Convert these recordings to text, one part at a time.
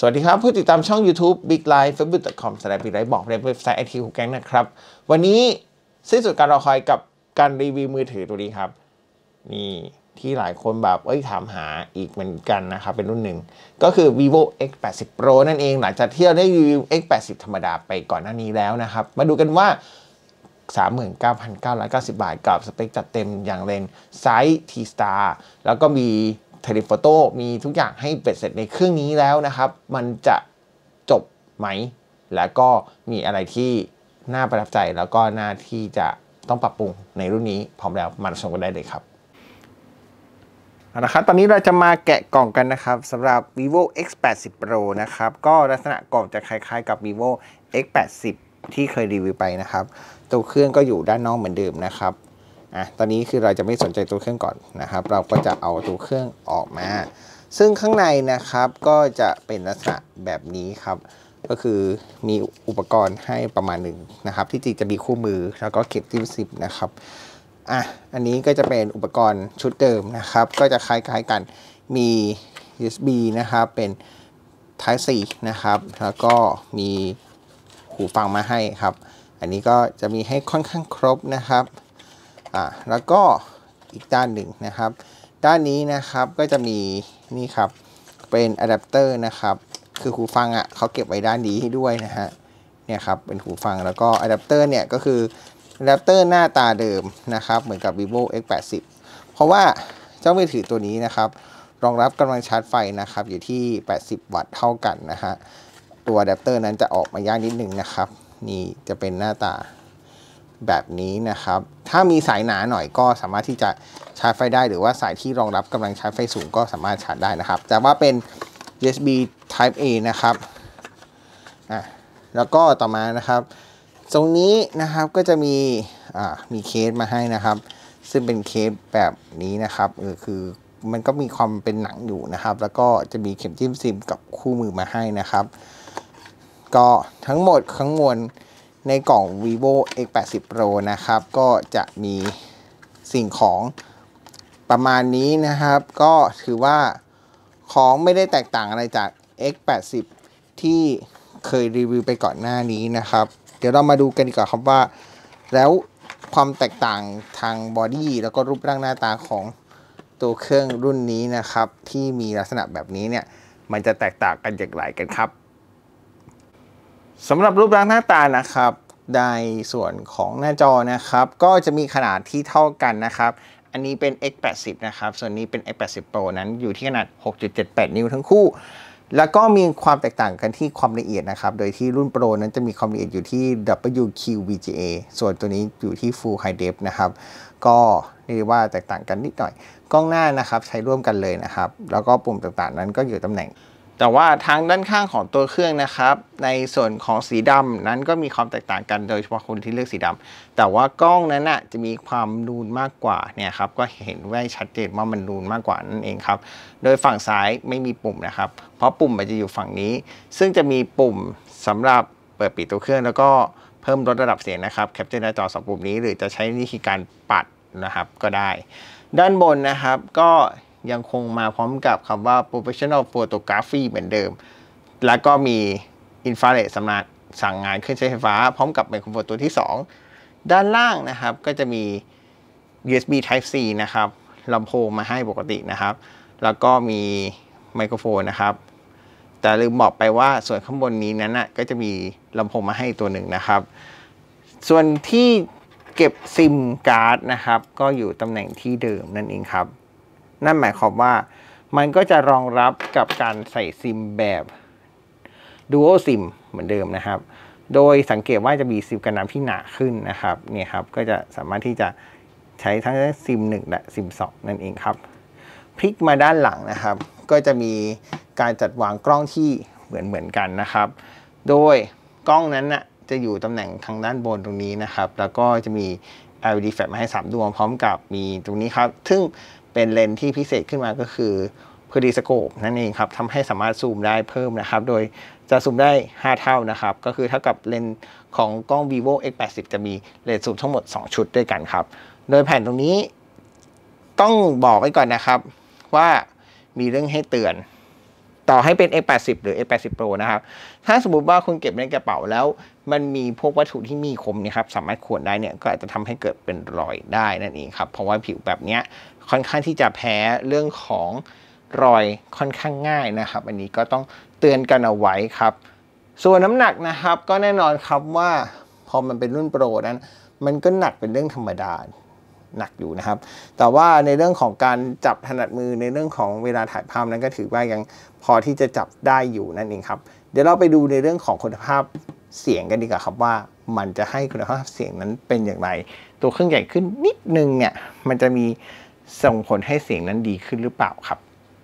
วัสดีครับผู้ติดตามช่อง YouTube Big Life facebook.com/Big Life บอกในเว็บไซต์ IT ของแก๊งนะครับวันนี้สิ้นสุดการรอคอยกับการรีวิวมือถือตัวนี้ครับนี่ที่หลายคนแบบถามหาอีกเหมือนกันนะครับเป็นรุ่นหนึ่งก็คือ vivo X80 Pro นั่นเองหลังจากที่เราได้รีวิว X80 ธรรมดาไปก่อนหน้านี้แล้วนะครับมาดูกันว่า 39,990 บาทกับสเปคจัดเต็มอย่างเลนส์ไซส์ T-Star แล้วก็มีเทเลโฟโต้มีทุกอย่างให้เป็ดเสร็จในเครื่องนี้แล้วนะครับมันจะจบไหมแล้วก็มีอะไรที่น่าประทับใจแล้วก็น่าที่จะต้องปรับปรุงในรุ่นนี้พร้อมแล้วมาชมกันได้เลยครับนะครับตอนนี้เราจะมาแกะกล่องกันนะครับสำหรับ vivo X80 Pro นะครับก็ลักษณะกล่องจะคล้ายๆกับ vivo X80 ที่เคยรีวิวไปนะครับตัวเครื่องก็อยู่ด้านนอกเหมือนเดิมนะครับตอนนี้คือเราจะไม่สนใจตัวเครื่องก่อนนะครับเราก็จะเอาตัวเครื่องออกมาซึ่งข้างในนะครับก็จะเป็นลักษณะแบบนี้ครับก็คือมีอุปกรณ์ให้ประมาณหนึ่งนะครับที่จริงจะมีคู่มือแล้วก็เข็มจิ้มซิปนะครับอันนี้ก็จะเป็นอุปกรณ์ชุดเดิมนะครับก็จะคล้ายๆกันมี USB นะครับเป็น Type C นะครับแล้วก็มีหูฟังมาให้ครับอันนี้ก็จะมีให้ค่อนข้างครบนะครับแล้วก็อีกด้านหนึ่งนะครับด้านนี้นะครับก็จะมีนี่ครับเป็นอะแดปเตอร์นะครับคือหูฟังเขาเก็บไว้ด้านนี้ให้ด้วยนะฮะเนี่ยครับเป็นหูฟังแล้วก็อะแดปเตอร์เนี่ยก็คืออะแดปเตอร์หน้าตาเดิมนะครับเหมือนกับ vivo X80 เพราะว่าเจ้ามือถือตัวนี้นะครับรองรับกำลังชาร์จไฟนะครับอยู่ที่80วัตต์เท่ากันนะฮะตัวอะแดปเตอร์นั้นจะออกมายากนิดนึงนะครับนี่จะเป็นหน้าตาแบบนี้นะครับถ้ามีสายหนาหน่อยก็สามารถที่จะชาร์จไฟได้หรือว่าสายที่รองรับกำลังชาร์จไฟสูงก็สามารถชาร์จได้นะครับแต่ว่าเป็น USB Type A นะครับแล้วก็ต่อมานะครับตรงนี้นะครับก็จะมีเคสมาให้นะครับซึ่งเป็นเคสแบบนี้นะครับคือมันก็มีความเป็นหนังอยู่นะครับแล้วก็จะมีเข็มจิ้มซิมกับคู่มือมาให้นะครับก็ทั้งหมดทั้งมวลในกล่อง vivo X80 Pro นะครับก็จะมีสิ่งของประมาณนี้นะครับก็ถือว่าของไม่ได้แตกต่างอะไรจาก X80 ที่เคยรีวิวไปก่อนหน้านี้นะครับเดี๋ยวเรามาดูกันดีกว่าครับว่าแล้วความแตกต่างทางบอดี้แล้วก็รูปร่างหน้าตาของตัวเครื่องรุ่นนี้นะครับที่มีลักษณะแบบนี้เนี่ยมันจะแตกต่างกันอย่างไรกันครับสำหรับรูปร่างหน้าตานะครับในส่วนของหน้าจอนะครับก็จะมีขนาดที่เท่ากันนะครับอันนี้เป็น X80 นะครับส่วนนี้เป็น X80 Pro นั้นอยู่ที่ขนาด 6.78 นิ้วทั้งคู่แล้วก็มีความแตกต่างกันที่ความละเอียดนะครับโดยที่รุ่น Pro นั้นจะมีความละเอียดอยู่ที่ WQVGA ส่วนตัวนี้อยู่ที่ Full High Def นะครับก็เรียกว่าแตกต่างกันนิดหน่อยกล้องหน้านะครับใช้ร่วมกันเลยนะครับแล้วก็ปุ่มต่างๆนั้นก็อยู่ตำแหน่งแต่ว่าทางด้านข้างของตัวเครื่องนะครับในส่วนของสีดำนั้นก็มีความแตกต่างกันโดยเฉพาะคนที่เลือกสีดำแต่ว่ากล้องนั้นจะมีความนูนมากกว่าเนี่ยครับก็เห็นได้ชัดเจนว่ามันนูนมากกว่านั่นเองครับโดยฝั่งซ้ายไม่มีปุ่มนะครับเพราะปุ่มมันจะอยู่ฝั่งนี้ซึ่งจะมีปุ่มสำหรับเปิดปิดตัวเครื่องแล้วก็เพิ่มลดระดับเสียงนะครับแคปเจอร์หน้าจอ2ปุ่มนี้หรือจะใช้วิธีการปัดนะครับก็ได้ด้านบนนะครับก็ยังคงมาพร้อมกับคำว่า professional photography เหมือนเดิมแล้วก็มี infrared สำหรับสั่งงานเครื่องใช้ไฟฟ้าพร้อมกับไมโครโฟนตัวที่2ด้านล่างนะครับก็จะมี USB Type C นะครับลำโพงมาให้ปกตินะครับแล้วก็มีไมโครโฟนนะครับแต่ลืมบอกไปว่าส่วนข้างบนนี้นั้นก็จะมีลำโพงมาให้ตัวหนึ่งนะครับส่วนที่เก็บซิมการ์ดนะครับก็อยู่ตำแหน่งที่เดิมนั่นเองครับนั่นหมายความว่ามันก็จะรองรับกับการใส่ซิมแบบ Dual SIM เหมือนเดิมนะครับโดยสังเกตว่าจะมีซิมกันน้ำที่หนาขึ้นนะครับเนี่ยครับก็จะสามารถที่จะใช้ทั้งซิม1และซิม2นั่นเองครับพลิกมาด้านหลังนะครับก็จะมีการจัดวางกล้องที่เหมือนกันนะครับโดยกล้องนั้นจะอยู่ตำแหน่งทางด้านบนตรงนี้นะครับแล้วก็จะมี LED flash มาให้3ดวงพร้อมกับมีตรงนี้ครับซึ่งเป็นเลนส์ที่พิเศษขึ้นมาก็คือ Periscope นั่นเองครับทำให้สามารถซูมได้เพิ่มนะครับโดยจะซูมได้5เท่านะครับก็คือเท่ากับเลนส์ของกล้อง vivo X80 จะมีเลนส์ซูมทั้งหมด2ชุดด้วยกันครับโดยแผ่นตรงนี้ต้องบอกไว้ก่อนนะครับว่ามีเรื่องให้เตือนต่อให้เป็น X80 หรือ X80 Pro นะครับถ้าสมมุติว่าคุณเก็บในกระเป๋าแล้วมันมีพวกวัตถุที่มีคมเนี่ยครับสามารถข่วนได้เนี่ยก็อาจจะทำให้เกิดเป็นรอยได้นั่นเองครับเพราะว่าผิวแบบนี้ค่อนข้างที่จะแพ้เรื่องของรอยค่อนข้างง่ายนะครับอันนี้ก็ต้องเตือนกันเอาไว้ครับส่วนน้ำหนักนะครับก็แน่นอนครับว่าพอมันเป็นรุ่นโปรนั้นมันก็หนักเป็นเรื่องธรรมดาหนักอยู่นะครับแต่ว่าในเรื่องของการจับถนัดมือในเรื่องของเวลาถ่ายภาพนั้นก็ถือว่ายังพอที่จะจับได้อยู่นั่นเองครับเดี๋ยวเราไปดูในเรื่องของคุณภาพเสียงกันดีกว่าครับว่ามันจะให้คุณภาพเสียงนั้นเป็นอย่างไรตัวเครื่องใหญ่ขึ้นนิดนึงเนี่ยมันจะมีส่งผลให้เสียงนั้นดีขึ้นหรือเปล่าครับ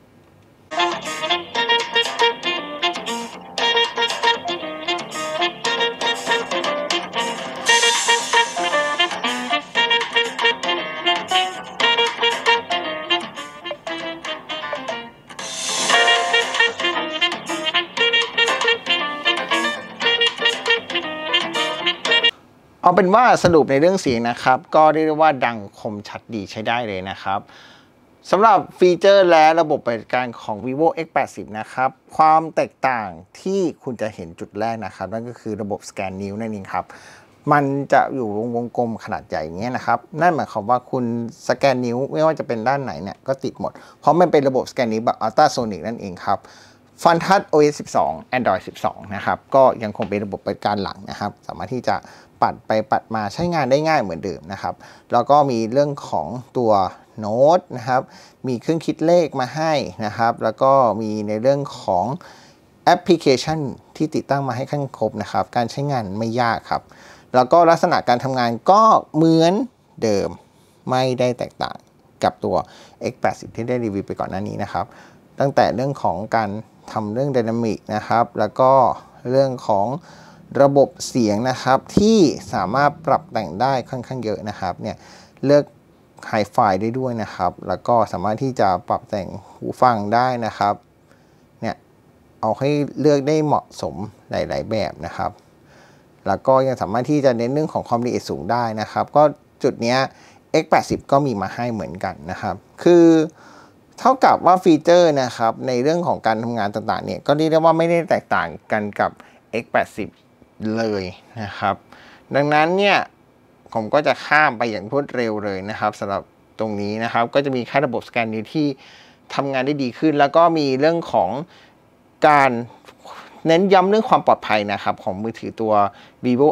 เอาเป็นว่าสรุปในเรื่องเสียงนะครับก็เรียกได้ว่าดังคมชัดดีใช้ได้เลยนะครับสำหรับฟีเจอร์และระบบปฏิบัติการของ vivo X80 นะครับความแตกต่างที่คุณจะเห็นจุดแรกนะครับนั่นก็คือระบบสแกนนิ้วนั่นเองครับมันจะอยู่วงกลมขนาดใหญ่อย่างเงี้ยนะครับนั่นหมายความว่าคุณสแกนนิ้วไม่ว่าจะเป็นด้านไหนเนี่ยก็ติดหมดเพราะมันเป็นระบบสแกนนิ้วแบบอัลตราโซนิกนั่นเองครับฟันทัช OS 12 Android 12 นะครับก็ยังคงเป็นระบบปฏิบัติการหลังนะครับสามารถที่จะปัดไปปัดมาใช้งานได้ง่ายเหมือนเดิมนะครับแล้วก็มีเรื่องของตัวโน้ตนะครับมีเครื่องคิดเลขมาให้นะครับแล้วก็มีในเรื่องของแอปพลิเคชันที่ติดตั้งมาให้ขั้นครบนะครับการใช้งานไม่ยากครับแล้วก็ลักษณะการทำงานก็เหมือนเดิมไม่ได้แตกต่างกับตัว X80 ที่ได้รีวิวไปก่อนหน้านี้นะครับตั้งแต่เรื่องของการทำเรื่องไดนามิกนะครับแล้วก็เรื่องของระบบเสียงนะครับที่สามารถปรับแต่งได้ค่อนข้างเยอะนะครับเนี่ยเลือกไฮไฟได้ด้วยนะครับแล้วก็สามารถที่จะปรับแต่งหูฟังได้นะครับเนี่ยเอาให้เลือกได้เหมาะสมหลายๆแบบนะครับแล้วก็ยังสามารถที่จะเน้นเรื่องของความละเอียดสูงได้นะครับก็จุดนี้ X80 ก็มีมาให้เหมือนกันนะครับคือเท่ากับว่าฟีเจอร์นะครับในเรื่องของการทำงานต่างๆเนี่ยก็เรียกได้ว่าไม่ได้แตกต่างกันกับ X80 เลยนะครับดังนั้นเนี่ยผมก็จะข้ามไปอย่างรวดเร็วเลยนะครับสำหรับตรงนี้นะครับก็จะมีแค่ระบบสแกนนี้ที่ทำงานได้ดีขึ้นแล้วก็มีเรื่องของการเน้นย้ำเรื่องความปลอดภัยนะครับของมือถือตัว vivo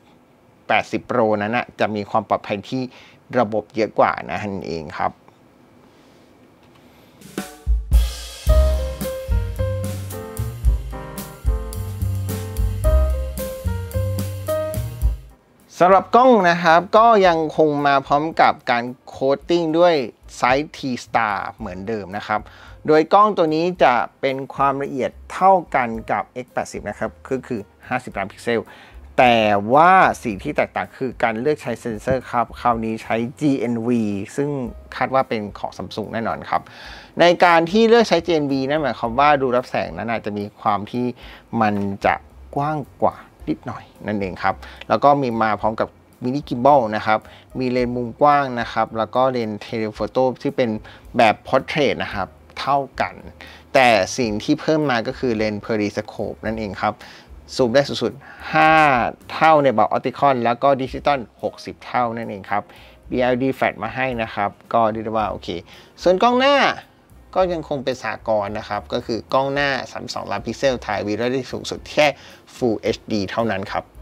X80 Pro นั้นนะจะมีความปลอดภัยที่ระบบเยอะกว่านั่นเองครับสำหรับกล้องนะครับก็ยังคงมาพร้อมกับการโคตติ้งด้วยไซส์ T-Star เหมือนเดิมนะครับโดยกล้องตัวนี้จะเป็นความละเอียดเท่ากันกับ X80 นะครับคือ50 ล้านพิกเซลแต่ว่าสิ่งที่แตกต่างคือการเลือกใช้เซ็นเซอร์ครับคราวนี้ใช้ GNV ซึ่งคาดว่าเป็นของ Samsung แน่นอนครับในการที่เลือกใช้ GNV นั่นหมายความว่าดูรับแสงนั้นอาจจะมีความที่มันจะกว้างกว่านิดหน่อยนั่นเองครับแล้วก็มีมาพร้อมกับมินิกิมบอลนะครับมีเลนส์มุมกว้างนะครับแล้วก็เลนส์เทเลโฟโต้ที่เป็นแบบพอร์เทรตนะครับเท่ากันแต่สิ่งที่เพิ่มมาก็คือเลนส์เพอริสโคปนั่นเองครับซูมได้สุดๆ5 เท่าในแบบออปติคอลแล้วก็ดิจิตอล60 เท่านั่นเองครับ BLD Flash มาให้นะครับก็เรียกได้ว่าโอเคส่วนกล้องหน้าก็ยังคงเป็นสากลนะครับก็คือกล้องหน้า32 ล้านพิกเซลถ่ายวีดีโอได้สูงสุดแค่ Full HD เท่านั้นครับ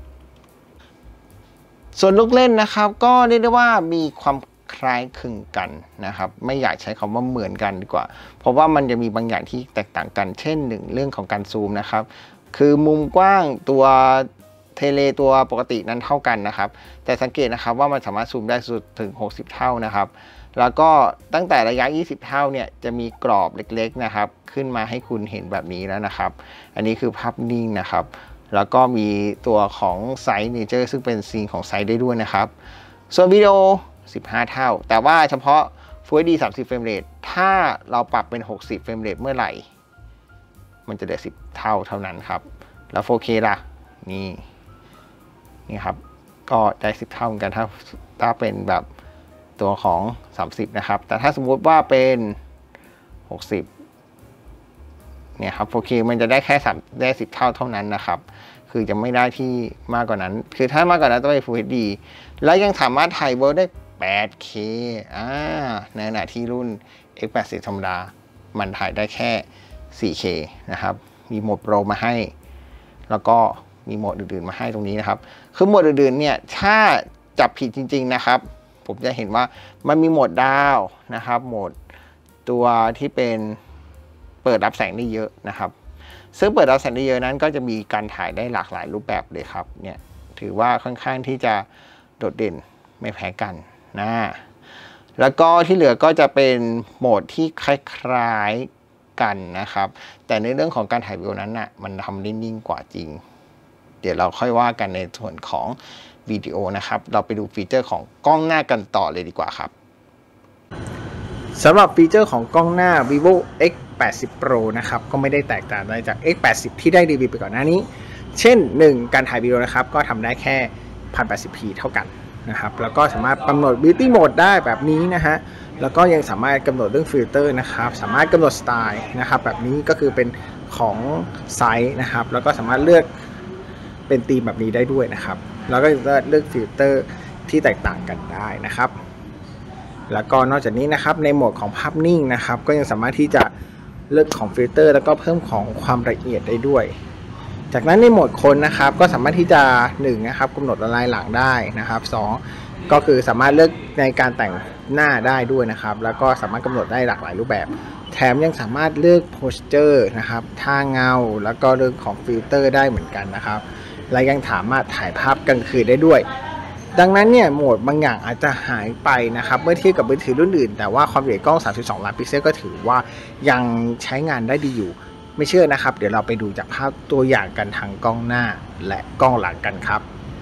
ส่วนลูกเล่นนะครับก็เรียกได้ว่ามีความคล้ายคลึงกันนะครับไม่อยากใช้คำว่าเหมือนกันดีกว่าเพราะว่ามันจะมีบางอย่างที่แตกต่างกันเช่นหนึ่งเรื่องของการซูมนะครับคือมุมกว้างตัวเทเลตัวปกตินั้นเท่ากันนะครับแต่สังเกตนะครับว่ามันสามารถซูมได้สุดถึง60 เท่านะครับแล้วก็ตั้งแต่ระยะ20 เท่าเนี่ยจะมีกรอบเล็กๆนะครับขึ้นมาให้คุณเห็นแบบนี้แล้วนะครับอันนี้คือภาพนิ่งนะครับแล้วก็มีตัวของไซส์เนเจอร์ซึ่งเป็นซีนของไซส์ได้ด้วยนะครับส่วนวิดีโอ15 เท่าแต่ว่าเฉพาะ Full HD 30 เฟรมเรทถ้าเราปรับเป็น60 เฟรมเรทเมื่อไหร่มันจะเหลือ10 เท่าเท่านั้นครับแล้ว 4K ล่ะนี่ครับก็ได้10 เท่าเหมือนกันถ้าเป็นแบบตัวของ30นะครับแต่ถ้าสมมุติว่าเป็น60 เนี่ยครับ 4K มันจะได้แค่10 เท่าเท่านั้นนะครับคือจะไม่ได้ที่มากกว่านั้นคือถ้ามากกว่านั้นต้องเป็น Full HD แล้วยังสามารถถ่ายเวิร์ได้ 8K ในขณะที่รุ่น X80 ธรรมดามันถ่ายได้แค่ 4K นะครับมีโหมดโปรมาให้แล้วก็มีโหมดอื่นๆมาให้ตรงนี้นะครับคือโหมดอื่นๆเนี่ยถ้าจับผิดจริงๆนะครับผมจะเห็นว่ามันมีโหมดดาวนะครับโหมดตัวที่เป็นเปิดรับแสงได้เยอะนะครับซึ่งเปิดรับแสงได้เยอะนั้นก็จะมีการถ่ายได้หลากหลายรูปแบบเลยครับเนี่ยถือว่าค่อนข้างที่จะโดดเด่นไม่แพ้กันนะแล้วก็ที่เหลือก็จะเป็นโหมดที่คล้ายๆกันนะครับแต่ในเรื่องของการถ่ายวิดีโอนั้นน่ะมันทำได้นิ่งกว่าจริงเดี๋ยวเราค่อยว่ากันในส่วนของวิดีโอนะครับเราไปดูฟีเจอร์ของกล้องหน้ากันต่อเลยดีกว่าครับสำหรับฟีเจอร์ของกล้องหน้า vivo X80 Pro นะครับก็ไม่ได้แตกต่างอะไรจาก X80 ที่ได้รีวิวไปก่อนหน้านี้เช่น1การถ่ายวิดีโอนะครับก็ทำได้แค่ 1080p เท่ากันนะครับแล้วก็สามารถกำหนด beauty mode ได้แบบนี้นะฮะแล้วก็ยังสามารถกำหนดเรื่องฟิลเตอร์นะครับสามารถกำหนดสไตล์นะครับแบบนี้ก็คือเป็นของไซส์นะครับแล้วก็สามารถเลือกเป็นธีมแบบนี้ได้ด้วยนะครับแล้วก็เลือกฟิลเตอร์ที่แตกต่างกันได้นะครับแล้วก็นอกจากนี้นะครับในโหมดของภาพนิ่งนะครับก็ยังสามารถที่จะเลือกของฟิลเตอร์แล้วก็เพิ่มของความละเอียดได้ด้วยจากนั้นในโหมดคนนะครับก็สามารถที่จะ1นะครับกำหนดละลายหลังได้นะครับ2ก็คือสามารถเลือกในการแต่งหน้าได้ด้วยนะครับแล้วก็สามารถกำหนดได้หลากหลายรูปแบบแถมยังสามารถเลือกโพสเจอร์นะครับท่าเงาแล้วก็เรื่องของฟิลเตอร์ได้เหมือนกันนะครับและยังสามารถถ่ายภาพกลางคืนได้ด้วยดังนั้นเนี่ยโหมดบางอย่างอาจจะหายไปนะครับเมื่อเทียบกับมือถือรุ่นอื่นแต่ว่าความละเอียดกล้อง32ล้านพิกเซลก็ถือว่ายังใช้งานได้ดีอยู่ไม่เชื่อนะครับเดี๋ยวเราไปดูจากภาพตัวอย่างกันทางกล้องหน้าและกล้องหลังกันครับ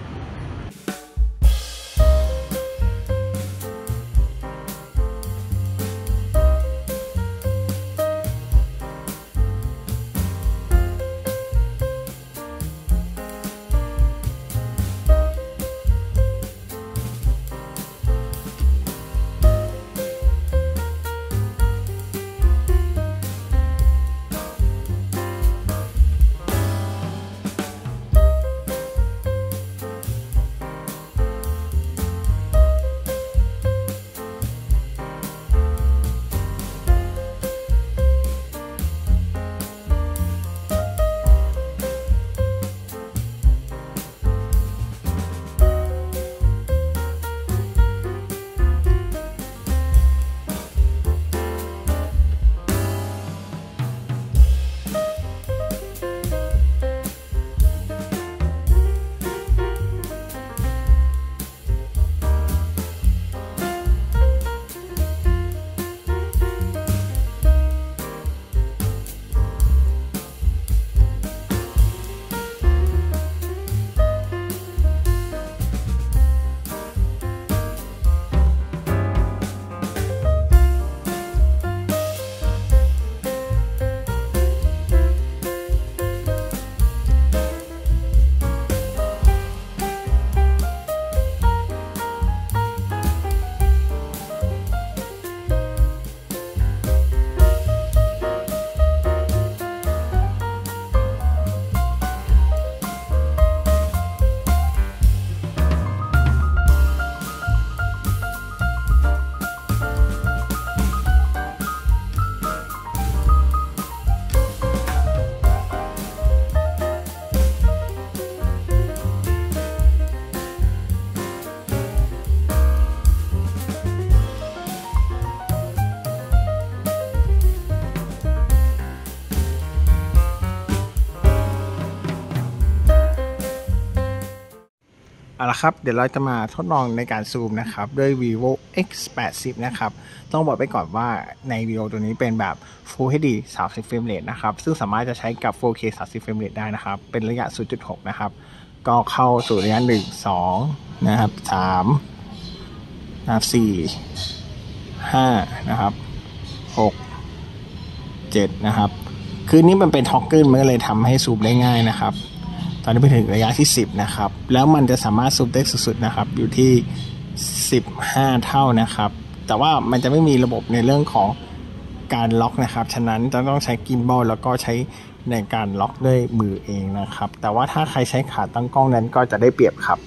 เอาละครับเดี๋ยวเราจะมาทดลองในการซูมนะครับด้วย vivo X80 นะครับต้องบอกไปก่อนว่าในวิดีโอตัวนี้เป็นแบบ Full HD 30 เฟรมเรทนะครับซึ่งสามารถจะใช้กับ 4K 30 เฟรมเรทได้นะครับเป็นระยะ 0.6 นะครับก็เข้าสู่ระยะ 1 2 นะครับ 3 นะครับ 4 5 นะครับ 6 7 นะครับคือนี้มันเป็นท็อกเกิลมันก็เลยทำให้ซูมได้ง่ายนะครับตอนนี้ไปถึงระยะที่10นะครับแล้วมันจะสามารถซูมได้สุดๆนะครับอยู่ที่15เท่านะครับแต่ว่ามันจะไม่มีระบบในเรื่องของการล็อกนะครับฉะนั้นจะต้องใช้กิมบอลแล้วก็ใช้ในการล็อกด้วยมือเองนะครับแต่ว่าถ้าใครใช้ขาตั้งกล้องนั้นก็จะได้เปรียบครับ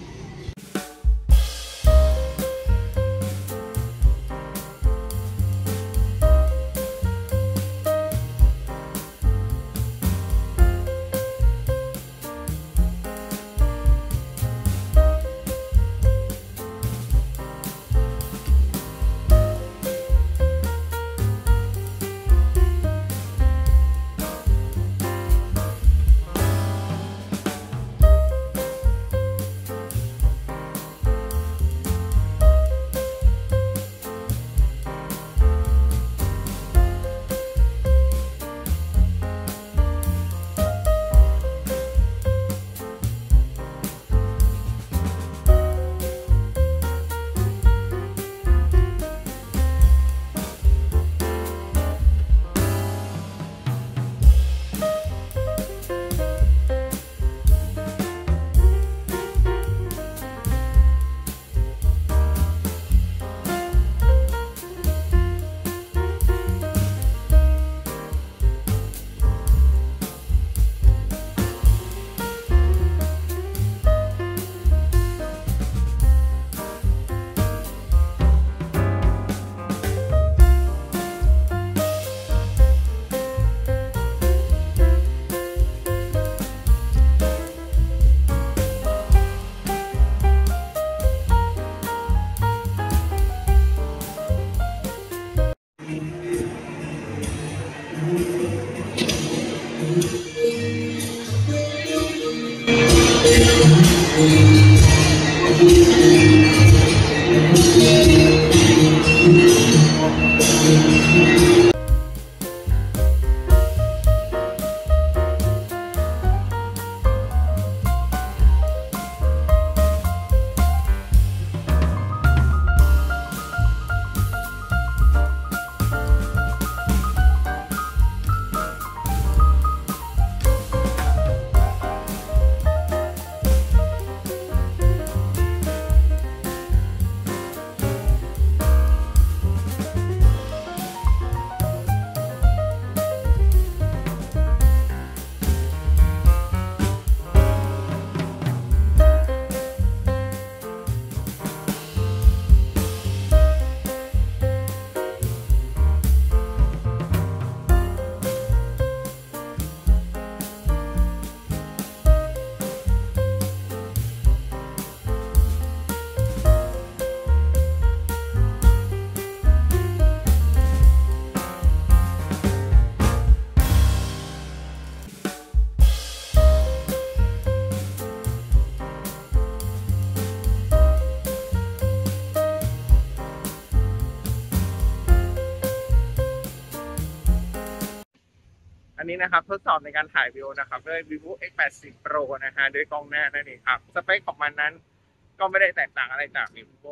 อันนี้นะครับทดสอบในการถ่ายวิดีโอนะครับด้วย vivo X80 Pro นะฮะด้วยกล้องหน้านั่นเองครับสเปคของมันนั้นก็ไม่ได้แตกต่างอะไรจาก vivo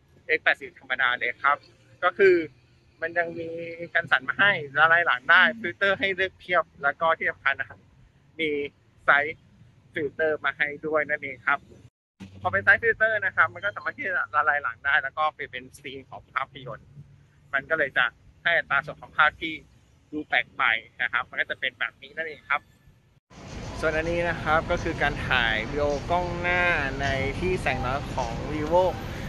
X80 ธรรมดาเลยครับก็คือมันยังมีกันสั่นมาให้ละลายหลังได้ฟิลเตอร์ให้เลือกเพียบแล้วก็ที่สำคัญนะครับมีไซส์ฟิลเตอร์มาให้ด้วยนั่นเองครับพอเป็นไซส์ฟิลเตอร์นะครับมันก็สามารถที่จะละลายหลังได้แล้วก็เป็นซีนของภาพยนตร์มันก็เลยจะให้อัตราส่วนของภาพที่ดูแปลกใหม่นะครับมันก็จะเป็นแบบนี้นั่นเองครับส่วนอันนี้นะครับก็คือการถ่ายวิดีโอกล้องหน้าในที่แสงน้อยของ vivo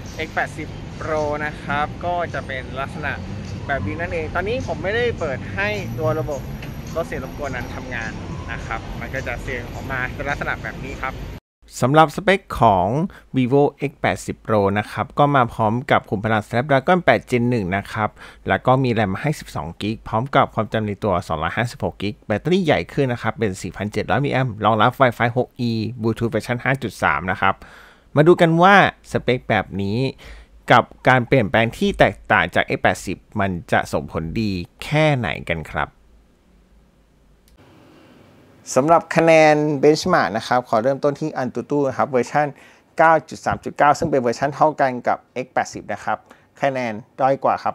X80 Pro นะครับก็จะเป็นลักษณะแบบนี้นั่นเองตอนนี้ผมไม่ได้เปิดให้ตัวระบบลดเสียงรบกวนนั้นทำงานนะครับมันก็จะเสียงออกมาเป็นลักษณะแบบนี้ครับสำหรับสเปคของ vivo X80 Pro นะครับก็มาพร้อมกับขุมพลัง Snapdragon 8 Gen 1 นะครับแล้วก็มีแรมให้12 GB พร้อมกับความจำในตัว256 GB แบตเตอรี่ใหญ่ขึ้นนะครับเป็น 4,700 มิลลิแอมป์รองรับ Wi-Fi 6E Bluetooth เวอร์ชัน 5.3 นะครับมาดูกันว่าสเปคแบบนี้กับการเปลี่ยนแปลงที่แตกต่างจาก X80 มันจะส่งผลดีแค่ไหนกันครับสำหรับคะแนน Benchmark นะครับขอเริ่มต้นที่ Antutu นะครับเวอร์ชัน 9.3.9 ซึ่งเป็นเวอร์ชันเท่ากันกับ X80 นะครับคะแนนด้อยกว่าครับ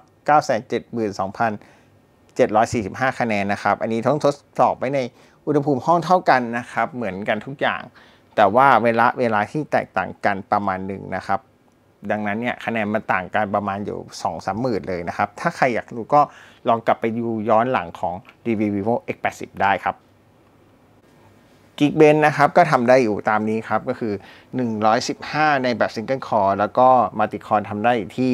972,745 คะแนนนะครับอันนี้ต้องทดสอบไว้ในอุณหภูมิห้องเท่ากันนะครับเหมือนกันทุกอย่างแต่ว่าเวลาที่แตกต่างกันประมาณหนึ่งนะครับดังนั้นเนี่ยคะแนนมันต่างกันประมาณอยู่ 2-3 หมื่นเลยนะครับถ้าใครอยากรู้ก็ลองกลับไปดูย้อนหลังของ review vivo X80 ได้ครับ Geekbench นะครับก็ทำได้อยู่ตามนี้ครับก็คือ115ในแบบ Single Core แล้วก็ Multi Core ทำได้อยู่ที่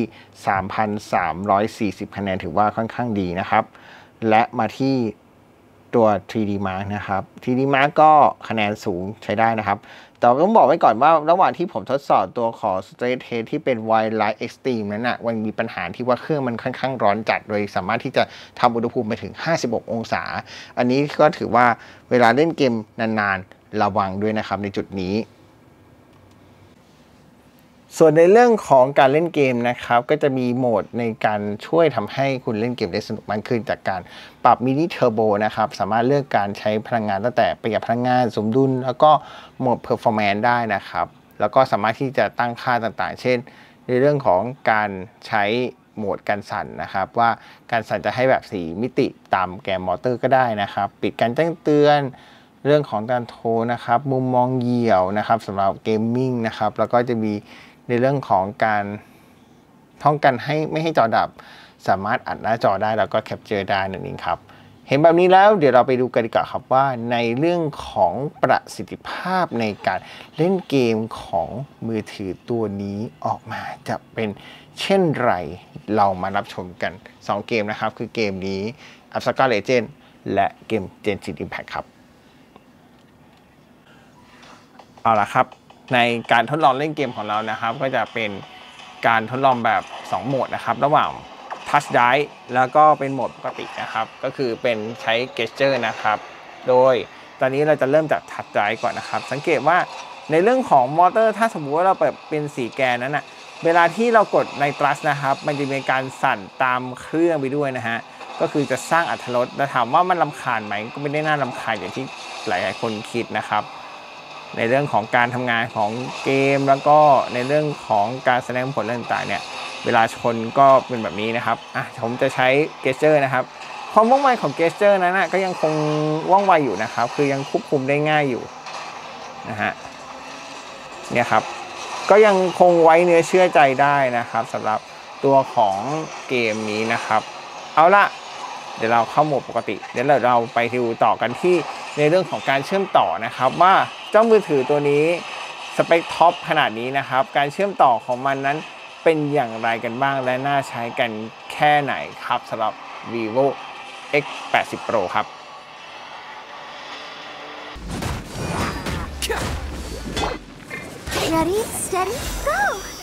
3,340 คะแนนถือว่าค่อนข้างดีนะครับและมาที่ตัว 3D Mark นะครับ 3D Mark ก็คะแนนสูงใช้ได้นะครับแต่ต้องบอกไว้ก่อนว่าระหว่างที่ผมทดสอบตัวของ Stress Test ที่เป็น Wildlife Extreme นั้นนะมันมีปัญหาที่ว่าเครื่องมันค่อนข้างร้อนจัดโดยสามารถที่จะทำอุณหภูมิไปถึง56องศาอันนี้ก็ถือว่าเวลาเล่นเกมนานๆระวังด้วยนะครับในจุดนี้ส่วนในเรื่องของการเล่นเกมนะครับก็จะมีโหมดในการช่วยทำให้คุณเล่นเกมได้สนุกมากขึ้นจากการปรับมินิเทอร์โบนะครับสามารถเลือกการใช้พลังงานตั้งแต่ประหยัดพลังงานสมดุลแล้วก็โหมดเพอร์ฟอร์แมนซ์ได้นะครับแล้วก็สามารถที่จะตั้งค่าต่างๆเช่นในเรื่องของการใช้โหมดการสั่นนะครับว่าการสั่นจะให้แบบ4มิติตามแกนมอเตอร์ก็ได้นะครับปิดการแจ้งเตือนเรื่องของการโทรนะครับมุมมองเหยี่ยวนะครับสำหรับเกมมิ่งนะครับแล้วก็จะมีในเรื่องของการป้องกันให้ไม่ให้จอดับสามารถอัดหน้าจอได้แล้วก็แคปเจอร์ได้นั่นเองครับเห็นแบบนี้แล้วเดี๋ยวเราไปดูกันดีกว่าครับว่าในเรื่องของประสิทธิภาพในการเล่นเกมของมือถือตัวนี้ออกมาจะเป็นเช่นไรเรามารับชมกัน2เกมนะครับคือเกมนี้ Abstract Legend และเกม Genshin Impact ครับเอาละครับในการทดลองเล่นเกมของเรานะครับก็จะเป็นการทดลองแบบ2โหมดนะครับระหว่าง Touch Dice แล้วก็เป็นโหมดปกตินะครับก็คือเป็นใช้ Gesture นะครับโดยตอนนี้เราจะเริ่มจาก Touch Dice ก่อนนะครับสังเกตว่าในเรื่องของมอเตอร์ถ้าสมมุติว่าเราเปิดเป็น4แกนนั้นนะเวลาที่เรากดใน Thrust นะครับมันจะมีการสั่นตามเครื่องไปด้วยนะฮะก็คือจะสร้างอรรถรสและถามว่ามันรำคาญไหมก็ไม่ได้น่ารำคาญอย่างที่หลายๆคนคิดนะครับในเรื่องของการทำงานของเกมแล้วก็ในเรื่องของการแสดงผลต่างๆเนี่ยเวลาชนก็เป็นแบบนี้นะครับผมจะใช้เกสเจอร์นะครับความว่องไวของเกสเจอร์นั้นก็ยังคงว่องไวอยู่นะครับคือยังควบคุมได้ง่ายอยู่นะฮะเนี่ยครับก็ยังคงไว้เนื้อเชื่อใจได้นะครับสำหรับตัวของเกมนี้นะครับเอาละเดี๋ยวเราเข้าโหมดปกติเดี๋ยวเราไปดูต่อกันที่ในเรื่องของการเชื่อมต่อนะครับว่าเจ้ามือถือตัวนี้สเปคท็อปขนาดนี้นะครับการเชื่อมต่อของมันนั้นเป็นอย่างไรกันบ้างและน่าใช้กันแค่ไหนครับสำหรับ vivo X80 Pro ครับ Ready, steady, go!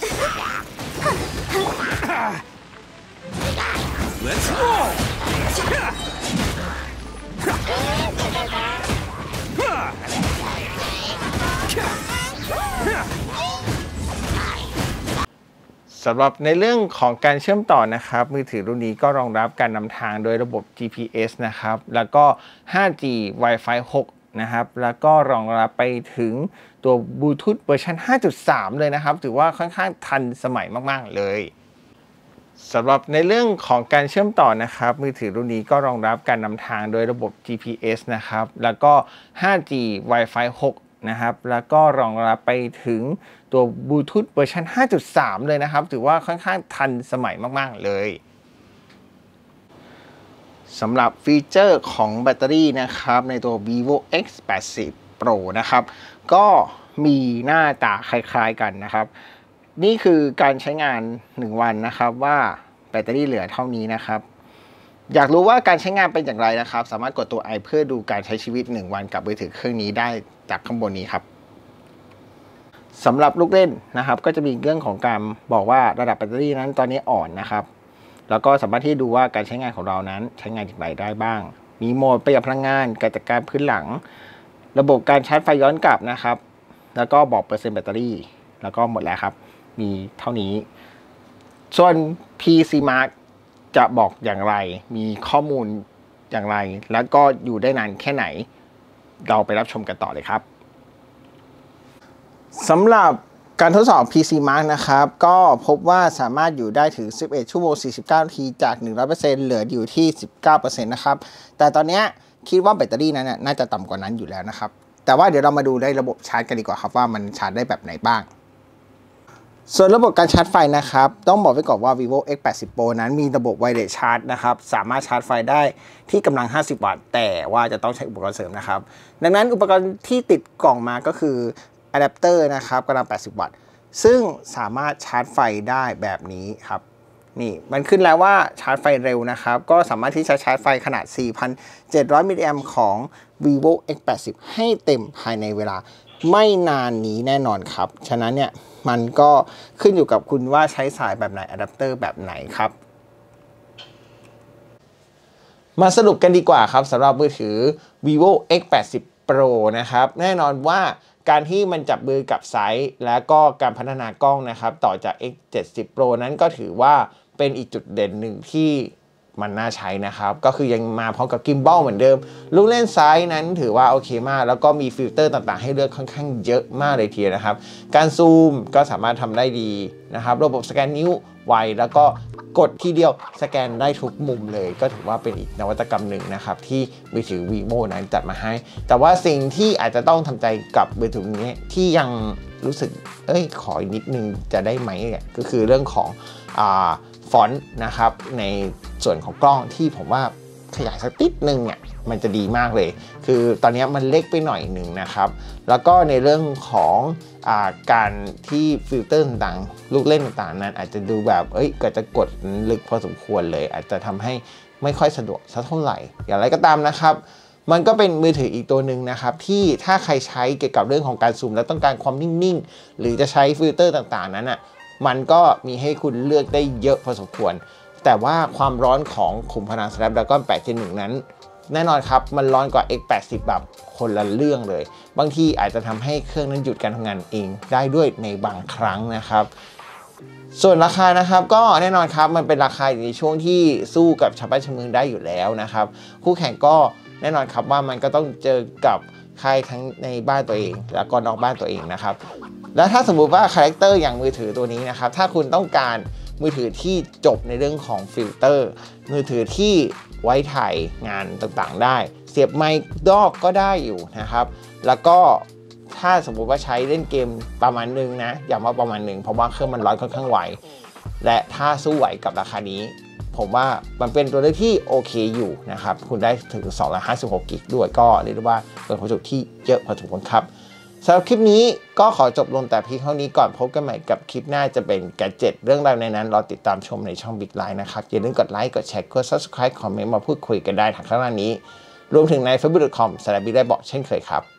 Let's roll! สำหรับในเรื่องของการเชื่อมต่อนะครับมือถือรุ่นนี้ก็รองรับการนำทางโดยระบบ GPS นะครับแล้วก็ 5G Wi-Fi 6 นะครับแล้วก็รองรับไปถึงตัว Bluetooth เวอร์ชัน 5.3 เลยนะครับถือว่าค่อนข้างทันสมัยมากๆเลยสำหรับในเรื่องของการเชื่อมต่อนะครับมือถือรุ่นนี้ก็รองรับการนำทางโดยระบบ GPS นะครับแล้วก็ 5G Wi-Fi 6 นะครับแล้วก็รองรับไปถึงตัว Bluetooth เวอร์ชัน 5.3 เลยนะครับถือว่าค่อนข้างทันสมัยมากๆเลยสำหรับฟีเจอร์ของแบตเตอรี่นะครับในตัว vivo X80 Pro นะครับก็มีหน้าตาคล้ายๆกันนะครับนี่คือการใช้งาน1วันนะครับว่าแบตเตอรี่เหลือเท่านี้นะครับอยากรู้ว่าการใช้งานเป็นอย่างไรนะครับสามารถกดตัว i เพื่อดูการใช้ชีวิต1วันกับมือถือเครื่องนี้ได้จากข้างบนนี้ครับสำหรับลูกเล่นนะครับก็จะมีเรื่องของการบอกว่าระดับแบตเตอรี่นั้นตอนนี้อ่อนนะครับแล้วก็สามารถที่ดูว่าการใช้งานของเรานั้นใช้งานอย่างไรได้บ้างมีโหมดประหยัดพลังงานการจัดการพื้นหลังระบบการชาร์จไฟย้อนกลับนะครับแล้วก็บอกเปอร์เซ็นต์แบตเตอรี่แล้วก็หมดแล้วครับมีเท่านี้ส่วน PC Mark จะบอกอย่างไรมีข้อมูลอย่างไรแล้วก็อยู่ได้นานแค่ไหนเราไปรับชมกันต่อเลยครับสำหรับการทดสอบ PC Mark นะครับก็พบว่าสามารถอยู่ได้ถึง11ชั่วโมง49นาทีจาก 100% เหลืออยู่ที่ 19% นะครับแต่ตอนนี้คิดว่าแบตเตอรี่นั้นน่าจะต่ำกว่านั้นอยู่แล้วนะครับแต่ว่าเดี๋ยวเรามาดูในระบบชาร์จกันดีกว่าครับว่ามันชาร์จได้แบบไหนบ้างส่วนระบบการชาร์จไฟนะครับต้องบอกไว้ก่อนว่า vivo X80 Pro นั้นมีระบบไวเลสชาร์จนะครับสามารถชาร์จไฟได้ที่กำลัง50วัตต์แต่ว่าจะต้องใช้อุปกรณ์เสริมนะครับดังนั้นอุปกรณ์ที่ติดกล่องมาก็คืออะแดปเตอร์นะครับกำลัง80วัตต์ซึ่งสามารถชาร์จไฟได้แบบนี้ครับนี่มันขึ้นแล้วว่าชาร์จไฟเร็วนะครับก็สามารถที่จะชาร์จไฟขนาด 4,700 มิลลิแอมป์ของ vivo X80 ให้เต็มภายในเวลาไม่นานนี้แน่นอนครับฉะนั้นเนี่ยมันก็ขึ้นอยู่กับคุณว่าใช้สายแบบไหนอะแดปเตอร์แบบไหนครับมาสรุปกันดีกว่าครับสำหรับมือถือ vivo X80 Pro นะครับแน่นอนว่าการที่มันจับมือกับไซส์และก็การพัฒนากล้องนะครับต่อจาก X70 Pro นั้นก็ถือว่าเป็นอีกจุดเด่นหนึ่งที่มันน่าใช้นะครับก็คือยังมาพร้อมกับกิมบอลเหมือนเดิมลูกเล่นไซส์นั้นถือว่าโอเคมากแล้วก็มีฟิลเตอร์ต่างๆให้เลือกค่อนข้างเยอะมากเลยทีเดียวนะครับการซูมก็สามารถทำได้ดีนะครับระบบสแกนนิ้วไวแล้วก็กดทีเดียวสแกนได้ทุกมุมเลยก็ถือว่าเป็นอีกนวัตกรรมหนึ่งนะครับที่มือถือ vivo นั้นจัดมาให้แต่ว่าสิ่งที่อาจจะต้องทำใจกับมือถือนี้ที่ยังรู้สึกขออีกนิดนึงจะได้ไหมก็คือเรื่องของฟอนต์นะครับในส่วนของกล้องที่ผมว่าขยายสักนิดนึงเนี่ยมันจะดีมากเลยคือตอนนี้มันเล็กไปหน่อยหนึ่งนะครับแล้วก็ในเรื่องของการที่ฟิลเตอร์ต่างๆลูกเล่นต่างๆนั้นอาจจะดูแบบก็จะกดลึกพอสมควรเลยอาจจะทำให้ไม่ค่อยสะดวกสักเท่าไหร่อย่างไรก็ตามนะครับมันก็เป็นมือถืออีกตัวหนึ่งนะครับที่ถ้าใครใช้เกี่ยวกับเรื่องของการซูมแล้วต้องการความนิ่งๆหรือจะใช้ฟิลเตอร์ต่างๆนั้นมันก็มีให้คุณเลือกได้เยอะพอสมควรแต่ว่าความร้อนของขุมพลัง Snapdragon 8 Gen 1 นั้นแน่นอนครับมันร้อนกว่า X80 แบบคนละเรื่องเลยบางทีอาจจะทำให้เครื่องนั้นหยุดการทำงานเองได้ด้วยในบางครั้งนะครับส่วนราคานะครับก็แน่นอนครับมันเป็นราคาอยู่ในช่วงที่สู้กับชาวบ้านชาวเมืองได้อยู่แล้วนะครับคู่แข่งก็แน่นอนครับว่ามันก็ต้องเจอกับค่ายทั้งในบ้านตัวเองแล้วก็นอกบ้านตัวเองนะครับแล้วถ้าสมมุติว่าคาแรคเตอร์อย่างมือถือตัวนี้นะครับถ้าคุณต้องการมือถือที่จบในเรื่องของฟิลเตอร์มือถือที่ไว้ถ่ายงานต่างๆได้เสียบไมค์ดอกก็ได้อยู่นะครับแล้วก็ถ้าสมมุติว่าใช้เล่นเกมประมาณนึงนะอย่าว่าประมาณนึงเพราะว่าเครื่องมันร้อนค่อนข้างไวและถ้าสู้ไหวกับราคานี้ผมว่ามันเป็นตัวเลือกที่โอเคอยู่นะครับคุณได้ถึง256กิกด้วยก็เรียกได้ว่าเป็นความจุที่เยอะพอสมควรครับสำหรับคลิปนี้ก็ขอจบลงแต่เพียงเท่านี้ก่อนพบกันใหม่กับคลิปหน้าจะเป็นแกดเจ็ตเรื่องราวในนั้นรอติดตามชมในช่อง Big Line นะครับอย่าลืมกดไลค์กดแชร์กด Subscribe คอมเมนต์มาพูดคุยกันได้ทางข้างล่างนี้รวมถึงใน facebook.com/biglinebot เช่นเคยครับ